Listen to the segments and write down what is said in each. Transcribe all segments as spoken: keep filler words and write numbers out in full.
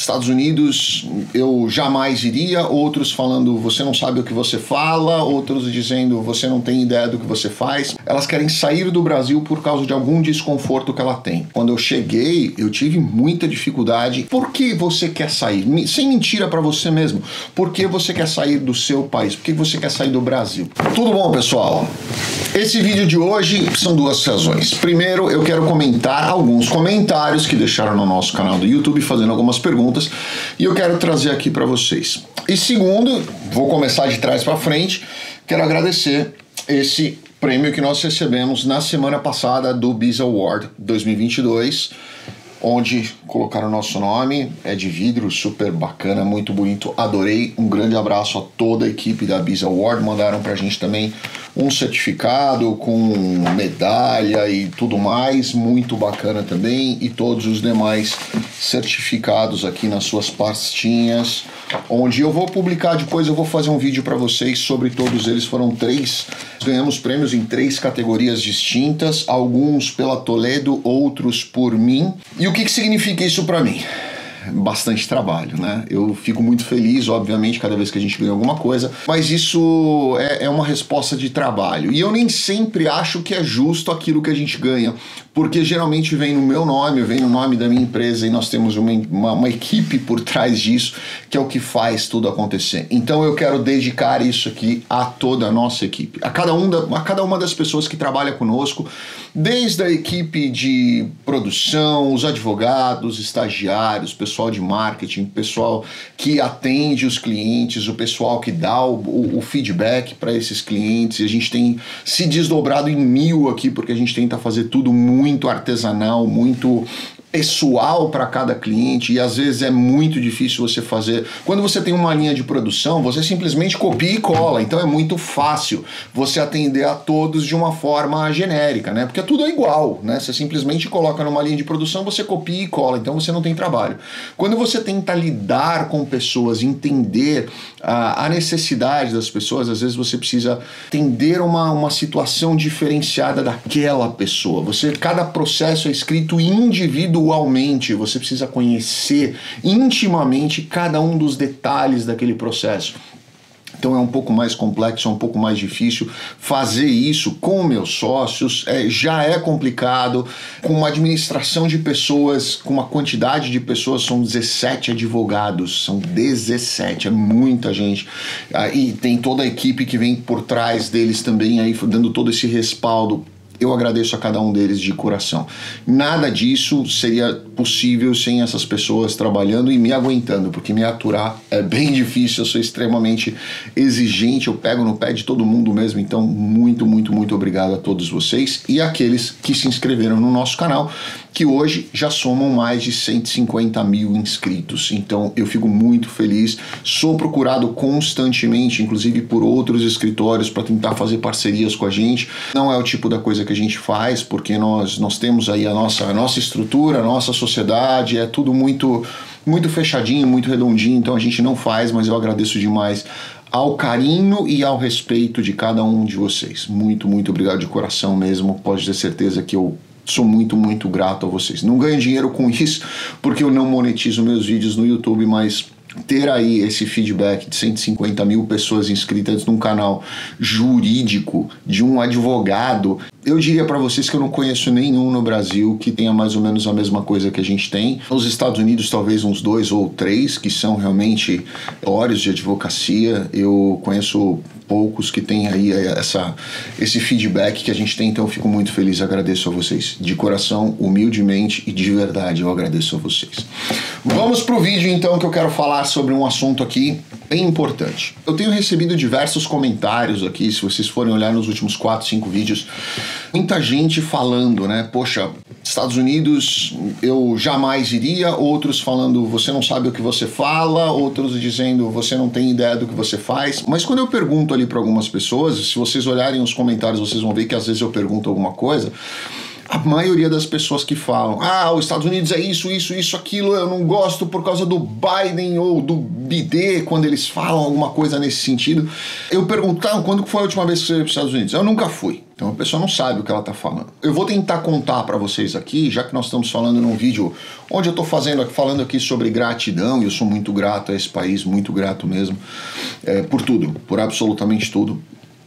Estados Unidos eu jamais iria, outros falando você não sabe o que você fala, outros dizendo você não tem ideia do que você faz. Elas querem sair do Brasil por causa de algum desconforto que ela tem. Quando eu cheguei, eu tive muita dificuldade. Por que você quer sair? Sem mentira pra você mesmo. Por que você quer sair do seu país? Por que você quer sair do Brasil? Tudo bom, pessoal? Esse vídeo de hoje são duas razões. Primeiro, eu quero comentar alguns comentários que deixaram no nosso canal do YouTube fazendo algumas perguntas e eu quero trazer aqui para vocês. E segundo, vou começar de trás para frente, quero agradecer esse prêmio que nós recebemos na semana passada do Biz Award dois mil e vinte e dois, onde colocaram o nosso nome, é de vidro, super bacana, muito bonito, adorei. Um grande abraço a toda a equipe da Biz Award, mandaram pra gente também um certificado com medalha e tudo mais, muito bacana também, e todos os demais certificados aqui nas suas pastinhas, onde eu vou publicar depois, eu vou fazer um vídeo para vocês sobre todos eles. Foram três, ganhamos prêmios em três categorias distintas, alguns pela Toledo, outros por mim. E o que, que significa isso para mim? Bastante trabalho, né? Eu fico muito feliz, obviamente, cada vez que a gente ganha alguma coisa, mas isso é, é uma resposta de trabalho. E eu nem sempre acho que é justo aquilo que a gente ganha, porque geralmente vem no meu nome, vem no nome da minha empresa e nós temos uma, uma, uma equipe por trás disso, que é o que faz tudo acontecer. Então eu quero dedicar isso aqui a toda a nossa equipe, a cada, um da, a cada uma das pessoas que trabalha conosco, desde a equipe de produção, os advogados, estagiários, pessoal de marketing, pessoal que atende os clientes, o pessoal que dá o, o, o feedback para esses clientes. E a gente tem se desdobrado em mil aqui, porque a gente tenta fazer tudo muito artesanal, muito pessoal para cada cliente, e às vezes é muito difícil você fazer. Quando você tem uma linha de produção, você simplesmente copia e cola, então é muito fácil você atender a todos de uma forma genérica, né? Porque tudo é igual, né? Você simplesmente coloca numa linha de produção, você copia e cola, então você não tem trabalho. Quando você tenta lidar com pessoas, entender a, a necessidade das pessoas, às vezes você precisa entender uma, uma situação diferenciada daquela pessoa. Você, cada processo é escrito individualmente. Igualmente, você precisa conhecer intimamente cada um dos detalhes daquele processo. Então é um pouco mais complexo, é um pouco mais difícil. Fazer isso com meus sócios é, já é complicado. Com uma administração de pessoas, com uma quantidade de pessoas, são dezessete advogados, são dezessete, é muita gente. E tem toda a equipe que vem por trás deles também, aí dando todo esse respaldo. Eu agradeço a cada um deles de coração. Nada disso seria possível sem essas pessoas trabalhando e me aguentando, porque me aturar é bem difícil, eu sou extremamente exigente, eu pego no pé de todo mundo mesmo. Então muito, muito, muito obrigado a todos vocês e aqueles que se inscreveram no nosso canal, que hoje já somam mais de cento e cinquenta mil inscritos. Então eu fico muito feliz, sou procurado constantemente, inclusive por outros escritórios, para tentar fazer parcerias com a gente. Não é o tipo da coisa que a gente faz, porque nós, nós temos aí a nossa, a nossa estrutura, a nossa sociedade, é tudo muito, muito fechadinho, muito redondinho, então a gente não faz, mas eu agradeço demais ao carinho e ao respeito de cada um de vocês. Muito, muito obrigado de coração mesmo, pode ter certeza que eu sou muito, muito grato a vocês. Não ganho dinheiro com isso, porque eu não monetizo meus vídeos no YouTube, mas ter aí esse feedback de cento e cinquenta mil pessoas inscritas num canal jurídico de um advogado, eu diria para vocês que eu não conheço nenhum no Brasil que tenha mais ou menos a mesma coisa que a gente tem. Nos Estados Unidos talvez uns dois ou três que são realmente escritórios de advocacia. Eu conheço poucos que têm aí essa, esse feedback que a gente tem, então eu fico muito feliz, agradeço a vocês de coração, humildemente e de verdade eu agradeço a vocês. Vamos pro vídeo então, que eu quero falar sobre um assunto aqui bem importante. Eu tenho recebido diversos comentários aqui, se vocês forem olhar nos últimos quatro, cinco vídeos, muita gente falando, né, poxa, Estados Unidos eu jamais iria, outros falando você não sabe o que você fala, outros dizendo você não tem ideia do que você faz. Mas quando eu pergunto ali para algumas pessoas, se vocês olharem os comentários, vocês vão ver que às vezes eu pergunto alguma coisa, a maioria das pessoas que falam, ah, os Estados Unidos é isso, isso, isso, aquilo, eu não gosto por causa do Biden ou do Biden, quando eles falam alguma coisa nesse sentido, eu pergunto, ah, quando foi a última vez que você foi para os Estados Unidos? Eu nunca fui. Então a pessoa não sabe o que ela está falando. Eu vou tentar contar para vocês aqui, já que nós estamos falando num vídeo onde eu estou fazendo, falando aqui sobre gratidão, e eu sou muito grato a esse país, muito grato mesmo, é, por tudo, por absolutamente tudo.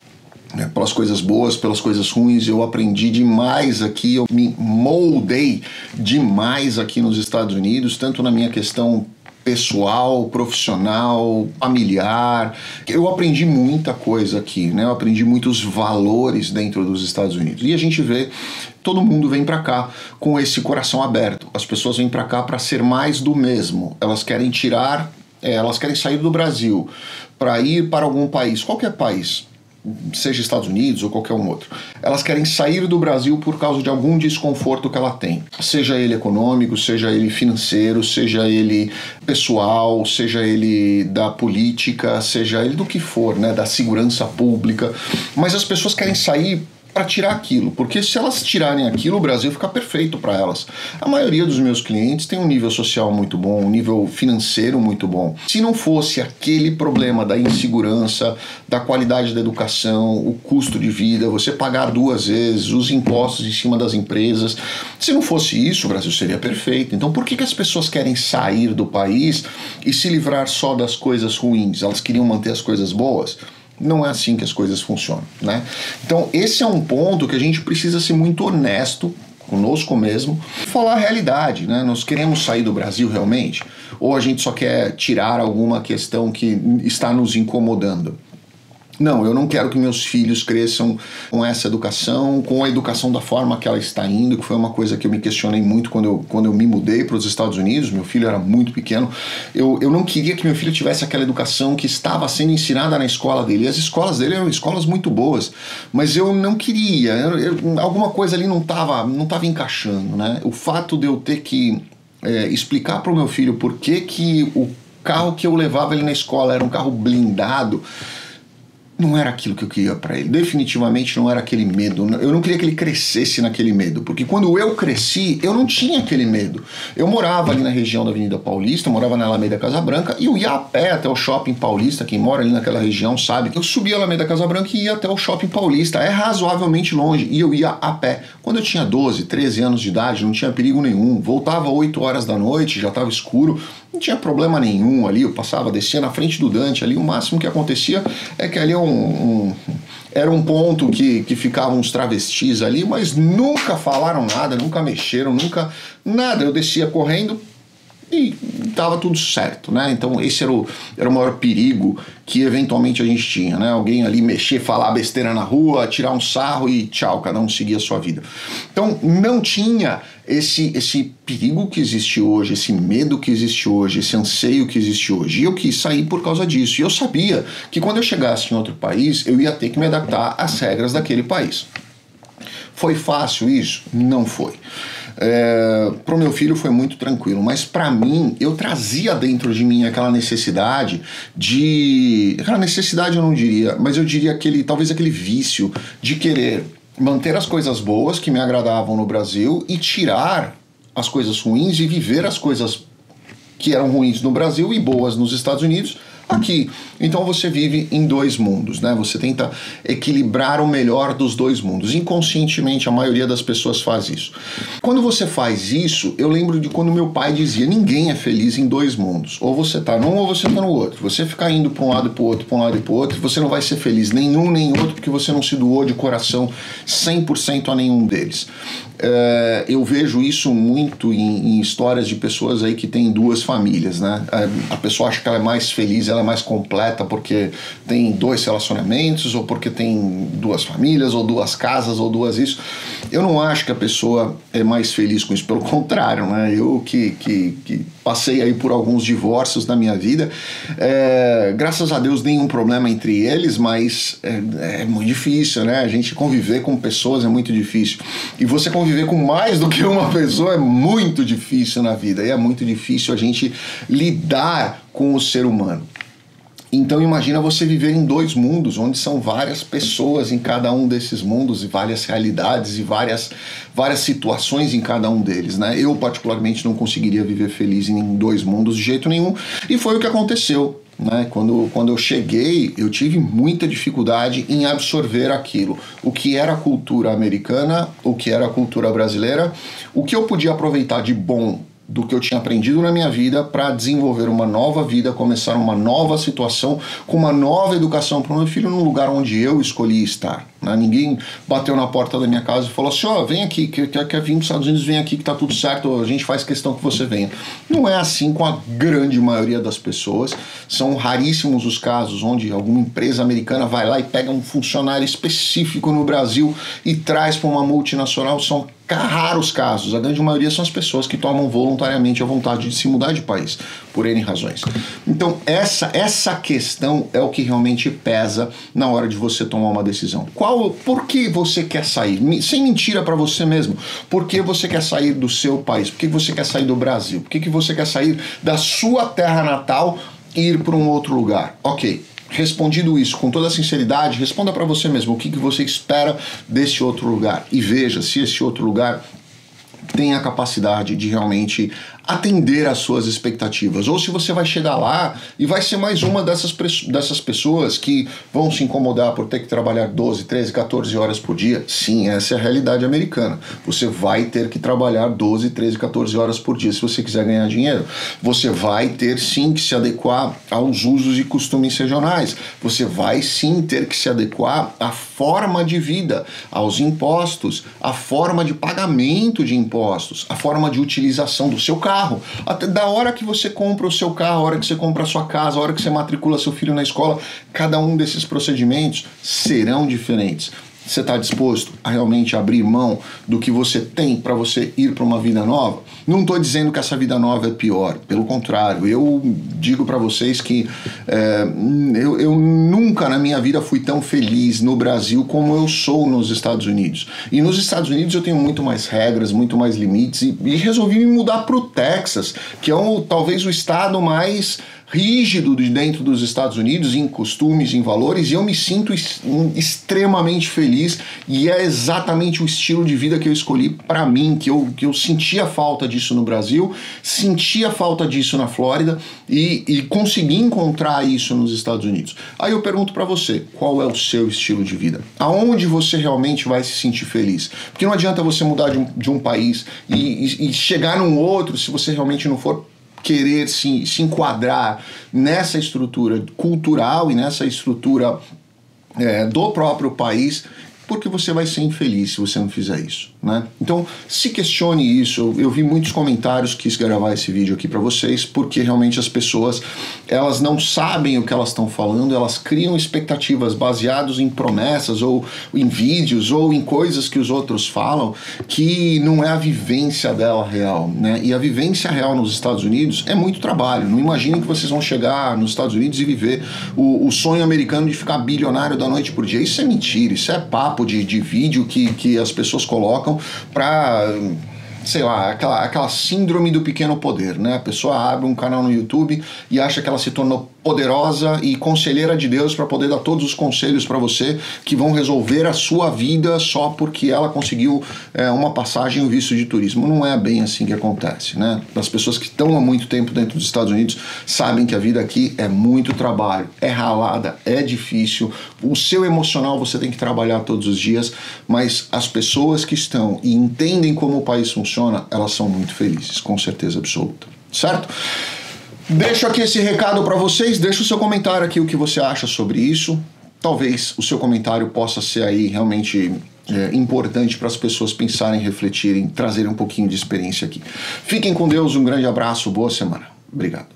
É, pelas coisas boas, pelas coisas ruins, eu aprendi demais aqui, eu me moldei demais aqui nos Estados Unidos, tanto na minha questão pessoal, profissional, familiar. Eu aprendi muita coisa aqui, né? Eu aprendi muitos valores dentro dos Estados Unidos. E a gente vê, todo mundo vem para cá com esse coração aberto. As pessoas vêm para cá para ser mais do mesmo. Elas querem tirar, é, elas querem sair do Brasil para ir para algum país, qualquer país, seja Estados Unidos ou qualquer um outro. Elas querem sair do Brasil por causa de algum desconforto que ela tem. Seja ele econômico, seja ele financeiro, seja ele pessoal, seja ele da política, seja ele do que for, né, da segurança pública. Mas as pessoas querem sair para tirar aquilo, porque se elas tirarem aquilo, o Brasil fica perfeito para elas. A maioria dos meus clientes tem um nível social muito bom, um nível financeiro muito bom. Se não fosse aquele problema da insegurança, da qualidade da educação, o custo de vida, você pagar duas vezes, os impostos em cima das empresas, se não fosse isso, o Brasil seria perfeito. Então por que que as pessoas querem sair do país e se livrar só das coisas ruins? Elas queriam manter as coisas boas? Não é assim que as coisas funcionam, né? Então esse é um ponto que a gente precisa ser muito honesto conosco mesmo, falar a realidade, né? Nós queremos sair do Brasil realmente? Ou a gente só quer tirar alguma questão que está nos incomodando? Não, eu não quero que meus filhos cresçam com essa educação, com a educação da forma que ela está indo, que foi uma coisa que eu me questionei muito quando eu, quando eu me mudei para os Estados Unidos. Meu filho era muito pequeno. Eu, eu não queria que meu filho tivesse aquela educação que estava sendo ensinada na escola dele. E as escolas dele eram escolas muito boas, mas eu não queria. Eu, eu, alguma coisa ali não estava não estava encaixando, né? O fato de eu ter que é, explicar para o meu filho por que que o carro que eu levava ele na escola era um carro blindado, não era aquilo que eu queria para ele. Definitivamente não era aquele medo. Eu não queria que ele crescesse naquele medo, porque quando eu cresci, eu não tinha aquele medo. Eu morava ali na região da Avenida Paulista, eu morava na Alameda Casa Branca, e eu ia a pé até o Shopping Paulista. Quem mora ali naquela região sabe que eu subia a Alameda Casa Branca e ia até o Shopping Paulista. É razoavelmente longe, e eu ia a pé. Quando eu tinha doze, treze anos de idade, não tinha perigo nenhum. Voltava oito horas da noite, já estava escuro, não tinha problema nenhum ali. Eu passava, descia na frente do Dante ali. O máximo que acontecia é que ali é um, um, era um ponto que, que ficavam uns travestis ali, mas nunca falaram nada, nunca mexeram, nunca nada. Eu descia correndo e estava tudo certo, né? Então esse era o, era o maior perigo que eventualmente a gente tinha, né? Alguém ali mexer, falar besteira na rua, tirar um sarro e tchau, cada um seguia a sua vida. Então não tinha esse, esse perigo que existe hoje, esse medo que existe hoje, esse anseio que existe hoje. E eu quis sair por causa disso. E eu sabia que quando eu chegasse em outro país, eu ia ter que me adaptar às regras daquele país. Foi fácil isso? Não foi. É, para o meu filho foi muito tranquilo, mas para mim, eu trazia dentro de mim aquela necessidade de... Aquela necessidade eu não diria, mas eu diria aquele, talvez aquele vício de querer manter as coisas boas que me agradavam no Brasil e tirar as coisas ruins e viver as coisas que eram ruins no Brasil e boas nos Estados Unidos aqui. Então você vive em dois mundos, né? Você tenta equilibrar o melhor dos dois mundos. Inconscientemente, a maioria das pessoas faz isso. Quando você faz isso, eu lembro de quando meu pai dizia: ninguém é feliz em dois mundos. Ou você tá num ou você tá no outro. Você ficar indo para um lado e para o outro, para um lado e para o outro, você não vai ser feliz nenhum nem outro, porque você não se doou de coração cem por cento a nenhum deles. É, eu vejo isso muito em, em histórias de pessoas aí que têm duas famílias, né? A pessoa acha que ela é mais feliz, ela é mais completa porque tem dois relacionamentos, ou porque tem duas famílias, ou duas casas, ou duas isso. Eu não acho que a pessoa é mais feliz com isso, pelo contrário, né? Eu que, que, que passei aí por alguns divórcios na minha vida, é, graças a Deus nenhum problema entre eles, mas é, é muito difícil, né? A gente conviver com pessoas é muito difícil. E você conviver com mais do que uma pessoa é muito difícil na vida, e é muito difícil a gente lidar com o ser humano. Então imagina você viver em dois mundos, onde são várias pessoas em cada um desses mundos, e várias realidades, e várias, várias situações em cada um deles, né? Eu particularmente não conseguiria viver feliz em dois mundos de jeito nenhum, e foi o que aconteceu. Né? Quando, quando eu cheguei, eu tive muita dificuldade em absorver aquilo. O que era a cultura americana, o que era a cultura brasileira, o que eu podia aproveitar de bom do que eu tinha aprendido na minha vida para desenvolver uma nova vida, começar uma nova situação, com uma nova educação para o meu filho num lugar onde eu escolhi estar. Né? Ninguém bateu na porta da minha casa e falou assim, ó, oh, vem aqui, quer, quer vir para os Estados Unidos, vem aqui que tá tudo certo, a gente faz questão que você venha. Não é assim com a grande maioria das pessoas. São raríssimos os casos onde alguma empresa americana vai lá e pega um funcionário específico no Brasil e traz para uma multinacional. São raros casos, a grande maioria são as pessoas que tomam voluntariamente a vontade de se mudar de país, por N razões. Então essa, essa questão é o que realmente pesa na hora de você tomar uma decisão. Qual, por que você quer sair? Sem mentira para você mesmo. Por que você quer sair do seu país? Por que você quer sair do Brasil? Por que, que você quer sair da sua terra natal e ir para um outro lugar? Ok. Respondido isso com toda a sinceridade, responda para você mesmo o que, que você espera desse outro lugar e veja se esse outro lugar tem a capacidade de realmente atender às suas expectativas, ou se você vai chegar lá e vai ser mais uma dessas, dessas pessoas que vão se incomodar por ter que trabalhar doze, treze, quatorze horas por dia. Sim, essa é a realidade americana. Você vai ter que trabalhar doze, treze, quatorze horas por dia se você quiser ganhar dinheiro. Você vai ter sim que se adequar aos usos e costumes regionais. Você vai sim ter que se adequar à forma de vida, aos impostos, à forma de pagamento de impostos, à forma de utilização do seu carro. Carro. Até da hora que você compra o seu carro, a hora que você compra a sua casa, a hora que você matricula seu filho na escola, cada um desses procedimentos serão diferentes. Você está disposto a realmente abrir mão do que você tem para você ir para uma vida nova? Não estou dizendo que essa vida nova é pior, pelo contrário, eu digo para vocês que é, eu, eu nunca na minha vida fui tão feliz no Brasil como eu sou nos Estados Unidos. E nos Estados Unidos eu tenho muito mais regras, muito mais limites, e, e resolvi me mudar para o Texas, que é um, talvez o estado mais rígido de dentro dos Estados Unidos, em costumes, em valores, e eu me sinto extremamente feliz, e é exatamente o estilo de vida que eu escolhi para mim, que eu, que eu sentia falta disso no Brasil, sentia falta disso na Flórida, e, e consegui encontrar isso nos Estados Unidos. Aí eu pergunto para você, qual é o seu estilo de vida? Aonde você realmente vai se sentir feliz? Porque não adianta você mudar de um, de um país e, e, e chegar num outro se você realmente não for querer se, se enquadrar nessa estrutura cultural e nessa estrutura é, do próprio país, porque você vai ser infeliz se você não fizer isso, né? Então, se questione isso. Eu, eu vi muitos comentários, quis gravar esse vídeo aqui para vocês, porque realmente as pessoas, elas não sabem o que elas estão falando, elas criam expectativas baseadas em promessas, ou em vídeos, ou em coisas que os outros falam, que não é a vivência dela real, né? E a vivência real nos Estados Unidos é muito trabalho. Não imaginem que vocês vão chegar nos Estados Unidos e viver o, o sonho americano de ficar bilionário da noite por dia. Isso é mentira, isso é papo De, de vídeo que, que as pessoas colocam para, sei lá, aquela, aquela síndrome do pequeno poder, né? A pessoa abre um canal no YouTube e acha que ela se tornou poderosa e conselheira de Deus para poder dar todos os conselhos para você que vão resolver a sua vida só porque ela conseguiu é, uma passagem e um visto de turismo. Não é bem assim que acontece, né? As pessoas que estão há muito tempo dentro dos Estados Unidos sabem que a vida aqui é muito trabalho, é ralada, é difícil. O seu emocional você tem que trabalhar todos os dias, mas as pessoas que estão e entendem como o país funciona, elas são muito felizes, com certeza absoluta, certo? Deixo aqui esse recado para vocês, deixa o seu comentário aqui o que você acha sobre isso. Talvez o seu comentário possa ser aí realmente é, importante para as pessoas pensarem, refletirem, trazerem um pouquinho de experiência aqui. Fiquem com Deus, um grande abraço, boa semana. Obrigado.